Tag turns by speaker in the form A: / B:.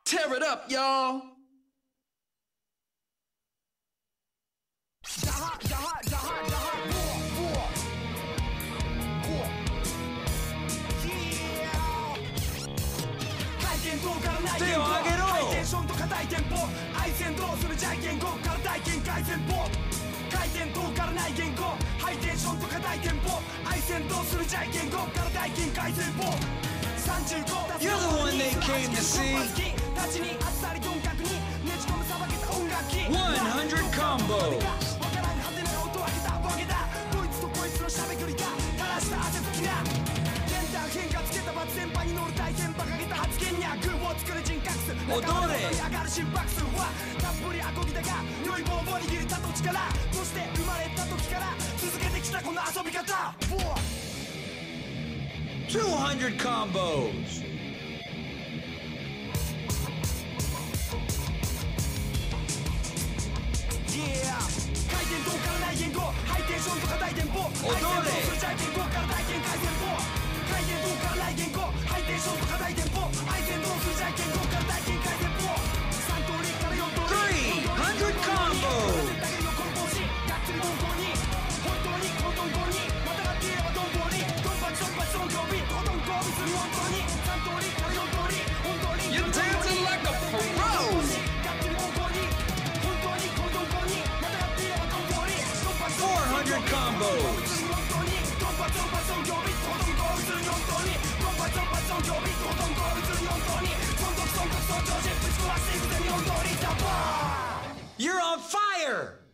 A: Tear it up, y'all. Theo Aguero. 回転と愛戦どうするじゃん言語から体験回線ポ回転とからない言語ハイテンションとか大テンポ愛戦どうするじゃん言語から体験回線ポ You're the one they came to see. 100 combos. Odore. 200 combos. Yeah. 回転とからない言語ハイテンションとか大テンポ踊れするじゃん言語から体験回線ポ回転とからない言語ハイテンションとか大テンポ愛戦どうするじゃん言語から体験回線ポ3通りから4通り300 combos だけのコンボしがっつり本当に本当にこのドンコにまたがっていればドンボにドンパチドンパチドンコビドンコビする本当に3通りから4通り本当に You're dancing like a pro がっつり本当に本当にこのドンコにまたがっていればドンボにドンパチドンパチ400 combos ドンパチドンパチドンコビドンコビする本当にドンパチドンパチドンコビドンコビする本当にソンコクソンコクソン調子ぶち壊していくぜ日本通りジャパン You're on fire!